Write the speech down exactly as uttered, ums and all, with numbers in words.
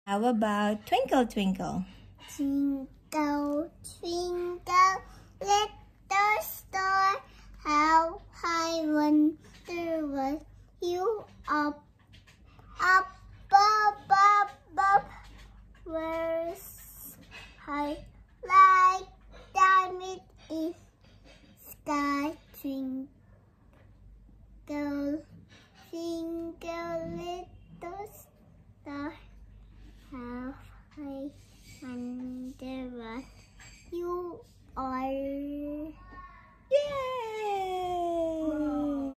How about Twinkle, Twinkle? Twinkle, twinkle, little star, how I wonder what you are. Up, up, up, up, where's I like